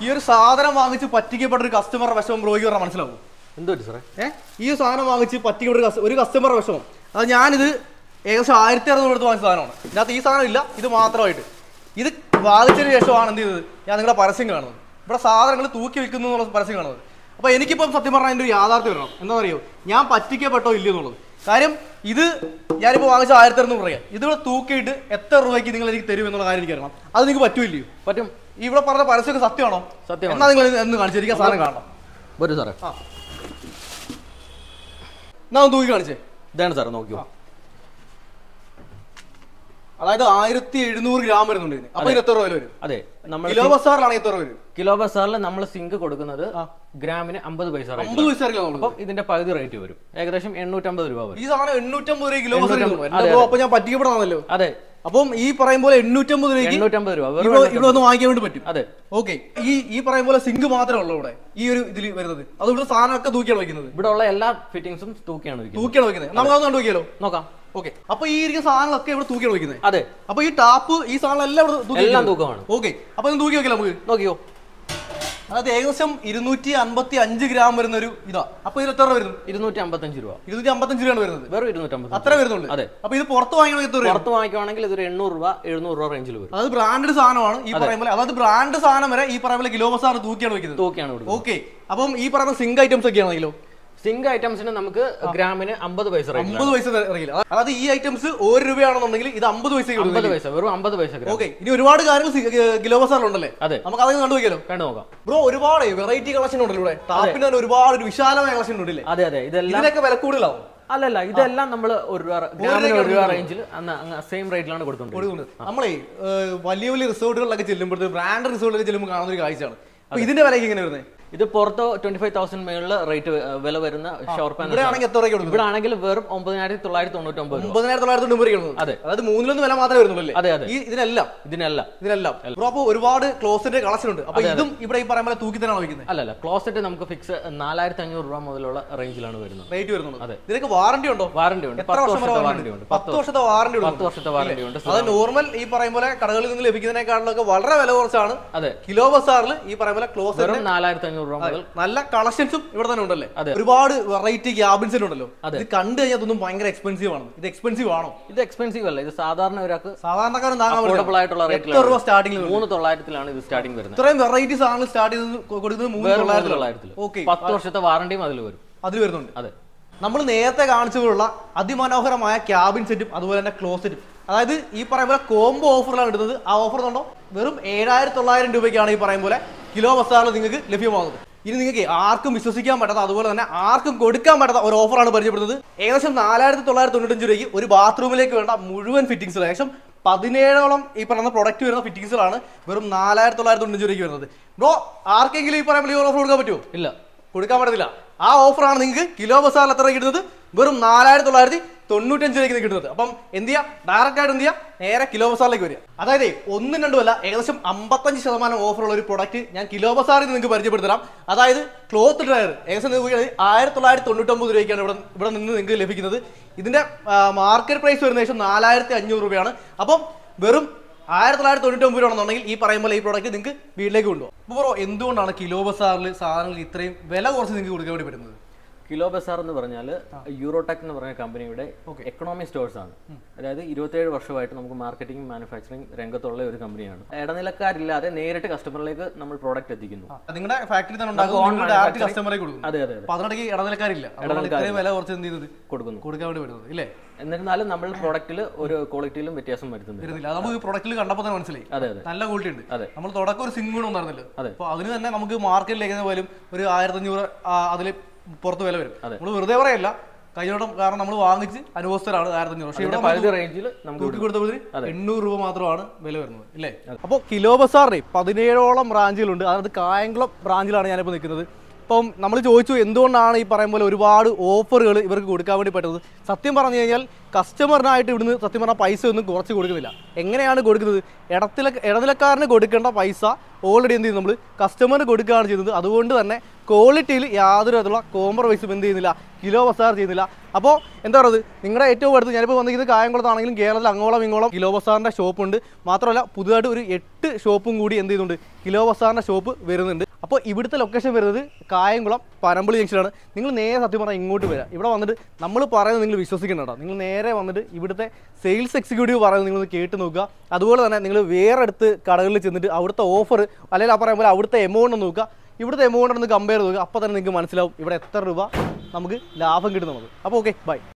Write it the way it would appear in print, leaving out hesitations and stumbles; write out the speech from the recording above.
ഈ ഒരു സാധനം വാങ്ങിച്ച് പറ്റിക്കപ്പെട്ട ഒരു കസ്റ്റമറുടെ വിഷമം ബ്രോയ്ക്ക് പറഞ്ഞാൽ മനസ്സിലാവും. എന്തോ സാറേ ഈ സാധനം വാങ്ങിച്ച് പറ്റിക്കപ്പെട്ട ഒരു കസ്റ്റമറുടെ വിഷമം. അത് ഞാനിത് ഏകദേശം 1600 കൊടുത്ത് വാങ്ങിച്ച സാധനമാണ്. ഇതിനകത്ത് ഈ സാധനം ഇല്ല, ഇത് മാത്രമായിട്ട്. ഇത് വാങ്ങിച്ചതിന് ശേഷമാണ് എന്ത് ചെയ്തത്, ഞാൻ നിങ്ങളുടെ പരസ്യം കാണുന്നത്. ഇവിടെ സാധനങ്ങൾ തൂക്കി വിൽക്കുന്നു എന്നുള്ള പരസ്യം കാണുന്നത്. അപ്പോൾ എനിക്കിപ്പം സത്യം പറഞ്ഞാൽ അതിൻ്റെ ഒരു യാഥാർത്ഥ്യം വരണം. എന്താ പറയുക, ഞാൻ പറ്റിക്കപ്പെട്ടോ ഇല്ലയോ എന്നുള്ളത്. കാര്യം ഇത് ഞാനിപ്പോൾ വാങ്ങിച്ച 1600 രൂപ. ഇതിവിടെ തൂക്കിയിട്ട് എത്ര രൂപയ്ക്ക് നിങ്ങൾ എനിക്ക് തരും എന്നുള്ള കാര്യം എനിക്ക് അറിയണം. അത് നിങ്ങൾക്ക് പറ്റൂല്ലയോ? പറ്റും. ഇവിടെ പറഞ്ഞ പരസ്യമൊക്കെ സത്യമാണോ? സത്യം. എന്നാൽ നിങ്ങൾ എന്ന് കാണിച്ചിരിക്കുക, സാധനം കാണണം. വരും സാറേ. എന്നാ ഒന്ന് തൂക്കി കാണിച്ചേ. ഇതാണ് സാറേ, നോക്കിയോ. അതായത് 1700 ഗ്രാം വരുന്നുണ്ട് ഇതിന്. അപ്പൊ ഇത് എത്ര രൂപ വരും? അതെ, നമ്മൾ കിലോ ബസാറിലാണ് എത്ര വരും? കിലോ ബസാറിൽ നമ്മൾ സിങ്ക് കൊടുക്കുന്നത് ഗ്രാമിന് 50 പൈസ. 50 പൈസ. അപ്പം ഇതിന്റെ പകുതി റേറ്റ് വരും, ഏകദേശം 850 രൂപ വരും. ഈ സാധനം 850 രൂപ കിലോ ബസാർ. അപ്പൊ ഞാൻ പറ്റിക്കപ്പെടാന്നല്ലോ. അതെ. അപ്പം ഈ പറയും പോലെ 850 രൂപ ഇവിടെ ഒന്ന് വാങ്ങിക്കാൻ വേണ്ടി പറ്റും. അതെ. ഓക്കെ. ഈ പറയും പോലെ സിങ്ക് മാത്രമേ ഉള്ളൂ ഇവിടെ ഈ ഒരു ഇതിൽ വരുന്നത്. അത് ഇവിടെ സാധനമൊക്കെ തൂക്കിയാണ് വയ്ക്കുന്നത്. ഇവിടെ ഉള്ള എല്ലാ ഫിറ്റിംഗ്സും തൂക്കിയാണ് വയ്ക്കുന്നത്. നമുക്ക് അതൊന്നും കണ്ടുവയ്ക്കാലോ, നോക്കാം. ഓക്കെ. അപ്പൊ ഈ ഇരിക്കുന്ന സാധനങ്ങളൊക്കെ ഇവിടെ തൂക്കിയാണ് വയ്ക്കുന്നത്. അതെ. അപ്പൊ ഈ ടാപ്പ് ഈ സാധനം എല്ലാം തൂക്കമാണ്. ഓക്കെ. അപ്പൊ ഇത് തൂക്കി വെക്കാം നമുക്ക്. നോക്കിയോ. അതായത് ഏകദേശം 255 ഗ്രാം വരുന്ന ഒരു ഇതാ. അപ്പൊ ഇതിൽ എത്ര വരുന്നു? 255 രൂപ. 255 രൂപയാണ് വരുന്നത്. വെറും 250 അത്ര വരുന്നുള്ളൂ. അതെ. അപ്പൊ ഇത് പുറത്ത് വാങ്ങിക്കുകയാണെങ്കിൽ ഇതൊരു 800 രൂപ 700 രൂപ റേഞ്ചിൽ വരും. അത് ബ്രാൻഡ് സാധനമാണ് ഈ പറയുമ്പോൾ. അതായത് ബ്രാൻഡ് സാധനം വരെ ഈ പറയുമ്പോൾ കിലോ ബസാർ തൂക്കിയാണ് വയ്ക്കുന്നത്. ഓക്കെ. അപ്പം ഈ പറയുന്ന സിങ്ക് ഐറ്റംസ് ഒക്കെ ആണെങ്കിലോ? സിങ്ക് ഐറ്റംസിന് നമുക്ക് ഗ്രാമിന് 50 പൈസ. 50 പൈസ അറിയില്ല. അതായത് ഈ ഐറ്റംസ് 1 രൂപയാണെന്നുണ്ടെങ്കിൽ ഇത് 50 പൈസ. 50 പൈസ, വെറും 50 പൈസ. ഓക്കെ. ഇനി ഒരുപാട് കാര്യങ്ങൾ കിലോ ബസാറിലുണ്ടല്ലേ? അതെ. നമുക്ക് അതൊക്കെ കണ്ടുപോയിക്കാലോ. കണ്ടു നോക്കാം. ബ്രോ, ഒരുപാട് വെറൈറ്റി കളക്ഷൻ ഉണ്ടല്ലോ ഇവിടെ. ടാപ്പിന് തന്നെ ഒരുപാട് വിശാലമായ കളക്ഷൻ ഉണ്ടല്ലേ? അതെ അതെ. ഇതിനൊക്കെ വില കൂടുതലാവും. അല്ലല്ല, ഇതെല്ലാം നമ്മൾ 1 രൂപ റേഞ്ചിൽ സെയിം റേറ്റിലാണ് കൊടുക്കുന്നത്. നമ്മളെ വലിയ വലിയ റിസോർട്ടുകളിലൊക്കെ ചെല്ലുമ്പോൾ, ബ്രാൻഡ് റിസോർട്ടിലൊക്കെ ചെല്ലുമ്പോൾ കാണുന്ന ഒരു കാഴ്ചയാണ്. അപ്പൊ ഇതിന്റെ വിലയ്ക്ക് എങ്ങനെ വരുന്നത്? ഇത് പുറത്ത് 25,000 മേളിൽ റേറ്റ് വില വരുന്ന ഷവർ പാനൽ. ഇവിടെ ആണെങ്കിൽ വെറും 9,999. 9,999. അതെ. അതായത് മൂന്നിലൊന്ന് വില മാത്രമേ വരുന്നുള്ളൂ. അതെ അതെ. ഇതിനെല്ലാം അപ്പൊ ഒരുപാട് ക്ലോസറ്റ് കളക്ഷൻ ഉണ്ട്. അപ്പൊ ഇതും ഇവിടെ ഈ പറയുമ്പോൾ തൂക്കി തന്നെയാണ് വയ്ക്കുന്നത്? അല്ലല്ല, ക്ലോസറ്റ് നമുക്ക് ഫിക്സ് 4,500 രൂപ മുതലുള്ള റേഞ്ചിലാണ് വരുന്നത്. റേറ്റ് വരുന്നത്. അതെ. ഇതിനൊക്കെ വാറന്റി ഉണ്ടോ? വാറന്റി ഉണ്ട്. 10 വർഷത്തെ വാറന്റി ഉണ്ട്. 10 വർഷത്തെ വാറന്റി ഉണ്ട്. 10 വർഷത്തെ വാറന്റി ഉണ്ട്. അത് നോർമൽ ഈ പറയുന്ന പോലെ കടകളിൽ നിന്ന് ലഭിക്കുന്നതിനേക്കാളൊക്കെ വളരെ വില കുറച്ചാണ്. അതെ. കിലോ ബസാറിൽ ഈ പറയുന്ന ക്ലോസറ്റ് 4,500 രൂപ മുതൽ. നല്ല കളക്ഷൻസും ഇവിടെ തന്നെ ഉണ്ടല്ലേ? ഒരുപാട് വെറൈറ്റി ക്യാബിൻസ് ഉണ്ടല്ലോ. ഇത് കണ്ടു കഴിഞ്ഞാൽ ഇതൊന്നും ഭയങ്കര എക്സ്പെൻസീവ് ആണ്. ഇത് എക്സ്പെൻസീവ് ആണോ? ഇത് എക്സ്പെൻസീവ് അല്ല. ഇത് സാധാരണ ഒരാൾക്ക് സാധാരണക്കാരൻ അഫോർഡബിൾ ആയിട്ടുള്ള റേറ്റിലാണ്. സ്റ്റാർട്ടിംഗ് 3,900 ഇത് സ്റ്റാർട്ടിംഗ് വരുന്നത്. ഇത്രയും വെറൈറ്റി സാധനങ്ങൾ സ്റ്റാർട്ട് ചെയ്ത് കൊടുക്കുന്നത് 3,900. ഓക്കെ. 10 വർഷത്തെ വാറണ്ടിയും അതിൽ വരുന്നുണ്ട്. അതെ. നമ്മൾ നേരത്തെ കാണിച്ചതുള്ള അതിമനോഹരമായ ക്യാബിൻ സെറ്റും അതുപോലെ തന്നെ ക്ലോസറ്റും, അതായത് ഈ പറയുമ്പോൾ കോംബോ ഓഫറിലാണ് ഇടുന്നത്. ആ ഓഫർ കണ്ടോ, വെറും 7,900 രൂപയ്ക്കാണ് ഈ പറയുന്ന പോലെ കിലോ ബസാറിൽ നിങ്ങൾക്ക് ലഭ്യമാകുന്നത്. ഇനി നിങ്ങൾക്ക് ആർക്കും വിശ്വസിക്കാൻ പറ്റാത്ത, അതുപോലെ തന്നെ ആർക്കും കൊടുക്കാൻ പറ്റാത്ത ഒരു ഓഫറാണ് പരിചയപ്പെടുന്നത്. ഏകദേശം 4,995 രൂപയ്ക്ക് ഒരു ബാത്റൂമിലേക്ക് വേണ്ട മുഴുവൻ ഫിറ്റിംഗ്സ്, ഏകദേശം 17ഓളം ഈ പറയുന്ന പ്രൊഡക്റ്റ് വരുന്ന ഫിറ്റിംഗ്സുകളാണ് വെറും 4,995 രൂപയ്ക്ക് വരുന്നത്. ബ്രോ, ആർക്കെങ്കിലും ഈ പറയുമ്പോൾ ഈ ഓഫർ കൊടുക്കാൻ പറ്റുമോ? ഇല്ല, കൊടുക്കാൻ പറ്റത്തില്ല. ആ ഓഫറാണ് നിങ്ങൾക്ക് കിലോ ബസാറിൽ എത്ര കിട്ടുന്നത്? വെറും 4,995 രൂപയ്ക്ക് കിട്ടുന്നത്. അപ്പം എന്ത് ചെയ്യുക, ഡയറക്റ്റ് ആയിട്ട് എന്ത് ചെയ്യുക, നേരെ കിലോ ബസാറിലേക്ക് വരിക. അതായത് 1 2 അല്ല, ഏകദേശം 55% ഓഫറുള്ള ഒരു പ്രൊഡക്റ്റ് ഞാൻ കിലോ ബസാറിൽ നിങ്ങൾക്ക് പരിചയപ്പെടുത്തരാം. അതായത് ക്ലോത്ത് ഡ്രയർ ഏകദേശം 1,999 രൂപയ്ക്കാണ് ഇവിടെ നിന്ന് നിങ്ങൾക്ക് ലഭിക്കുന്നത്. ഇതിന്റെ മാർക്കറ്റ് പ്രൈസ് വരുന്ന ഏകദേശം 4,500 രൂപയാണ്. അപ്പം വെറും 1,999 രൂപയാണെന്നുണ്ടെങ്കിൽ ഈ പറയുമ്പോൾ ഈ പ്രോഡക്റ്റ് നിങ്ങൾക്ക് വീട്ടിലേക്ക് കൊണ്ടുപോകും. അപ്പോൾ എന്തുകൊണ്ടാണ് കിലോ ബസാറിൽ സാധനങ്ങൾ ഇത്രയും വില കുറച്ച് നിങ്ങൾക്ക് കൊടുക്കാൻ വേണ്ടി പറ്റുന്നത്? കിലോ ബസാർ എന്ന് പറഞ്ഞാൽ യൂറോടെക് എന്ന് പറഞ്ഞ കമ്പനിയുടെ എക്കണോമിക് സ്റ്റോഴ്സ് ആണ്. അതായത് 27 വർഷമായിട്ട് നമുക്ക് മാർക്കറ്റിംഗ് മാനുഫാക്ചറിംഗ് രംഗത്തുള്ള ഒരു കമ്പനിയാണ്. ഇടനിലക്കാരില്ലാതെ നേരിട്ട് കസ്റ്റമറിലേക്ക് നമ്മൾ പ്രോഡക്റ്റ് എത്തിക്കുന്നു. നിങ്ങളുടെ ഫാക്ടറി തന്നെ കസ്റ്റമറെ കൊടുക്കും. അതെ അതെ. അതിനിടയ്ക്ക് ഇടനിലക്കാരില്ല, വില കുറച്ച് എന്ത് ചെയ്തത് കൊടുക്കാൻ വേണ്ടി പറ്റുന്നത് ഇല്ലേ? എന്നിരുന്നാലും നമ്മൾ പ്രോഡക്റ്റിൽ ഒരു ക്വാളിറ്റിയിലും വ്യത്യാസം വരുത്തുന്നില്ല. നമുക്ക് പ്രോഡക്റ്റിൽ കണ്ടപ്പോൾ തന്നെ മനസ്സിലായി. അതെ അതെ, നല്ല ക്വാളിറ്റി ഉണ്ട്. അതെ, നമ്മൾ തുടക്കം ഒരു സിംഗ് ഉണ്ടായിരുന്നല്ലോ. അപ്പൊ അതിന് തന്നെ നമുക്ക് മാർക്കറ്റിലേക്ക് പോലും ഒരു 1,500 അതിൽ പുറത്ത് വില വരും. നമ്മൾ വെറുതെ പറയല്ല, കൈയോടം, കാരണം നമ്മൾ വാങ്ങിച്ച് അനുഭവസ്ഥരാണ്. 1,500. പക്ഷേ ഇവിടെ തൂക്കി കൊടുത്തപ്പോൾ 800 രൂപ മാത്രമാണ് വില വരുന്നത് ഇല്ലേ? അപ്പോൾ കിലോ ബസാറിന് 17ഓളം ബ്രാഞ്ചുകളുണ്ട്. അതായത് കായംകുളം ബ്രാഞ്ചിലാണ് ഞാനിപ്പോൾ നിൽക്കുന്നത്. ഇപ്പം നമ്മൾ ചോദിച്ചു എന്തുകൊണ്ടാണ് ഈ പറയും പോലെ ഒരുപാട് ഓഫറുകൾ ഇവർക്ക് കൊടുക്കാൻ വേണ്ടി പറ്റുന്നത്. സത്യം പറഞ്ഞു കഴിഞ്ഞാൽ കസ്റ്റമറിനായിട്ട് ഇവിടുന്ന് സത്യം പറഞ്ഞാൽ പൈസ ഒന്നും കുറച്ച് കൊടുക്കുന്നില്ല. എങ്ങനെയാണ് കൊടുക്കുന്നത്? ഇടനിലക്കാരന് കൊടുക്കേണ്ട പൈസ ഓൾറെഡി എന്ത് ചെയ്യും, നമ്മൾ കസ്റ്റമറിന് കൊടുക്കുകയാണ് ചെയ്യുന്നത്. അതുകൊണ്ട് തന്നെ ക്വാളിറ്റിയിൽ യാതൊരു വിധത്തിലുള്ള കോംപ്രമൈസും എന്ത് ചെയ്യുന്നില്ല, കിലോ ബസാർ ചെയ്യുന്നില്ല. അപ്പോൾ എന്താ പറയുന്നത്, നിങ്ങളുടെ ഏറ്റവും അടുത്ത് ഞാനിപ്പോൾ വന്നിരിക്കുന്നത് കായംകുളത്താണെങ്കിലും കേരളത്തിൽ അങ്ങോളം ഇങ്ങോളം കിലോ ബസാറിൻ്റെ ഷോപ്പുണ്ട്. മാത്രമല്ല പുതുതായിട്ട് ഒരു 8 ഷോപ്പും കൂടി എന്ത് ചെയ്യുന്നുണ്ട്, കിലോ ബസാറിൻ്റെ ഷോപ്പ് വരുന്നുണ്ട്. അപ്പോൾ ഇവിടുത്തെ ലൊക്കേഷൻ വരുന്നത് കായംകുളം പനമ്പള്ളി ജംഗ്ഷനാണ്. നിങ്ങൾ നേരെ സത്യം പറഞ്ഞാൽ ഇങ്ങോട്ട് വരിക. ഇവിടെ വന്നിട്ട് നമ്മൾ പറയുന്നത് നിങ്ങൾ വിശ്വസിക്കണം കേട്ടോ. നിങ്ങൾ നേരെ വന്നിട്ട് ഇവിടുത്തെ സെയിൽസ് എക്സിക്യൂട്ടീവ് പറയുന്നത് നിങ്ങൾ കേട്ട് നോക്കുക. അതുപോലെ തന്നെ നിങ്ങൾ വേറെ അടുത്ത് കടകളിൽ ചെന്നിട്ട് അവിടുത്തെ ഓഫർ അല്ലെങ്കിൽ ആ പറയുമ്പോൾ അവിടുത്തെ എമൗണ്ട് നോക്കുക, ഇവിടുത്തെ എമൗണ്ട് ഒന്ന് കമ്പയർ ചെയ്യുക. അപ്പോൾ തന്നെ നിങ്ങൾക്ക് മനസ്സിലാവും ഇവിടെ എത്ര രൂപ നമുക്ക് ലാഭം കിട്ടും നമുക്ക്. അപ്പോൾ ഓക്കെ, ബൈ.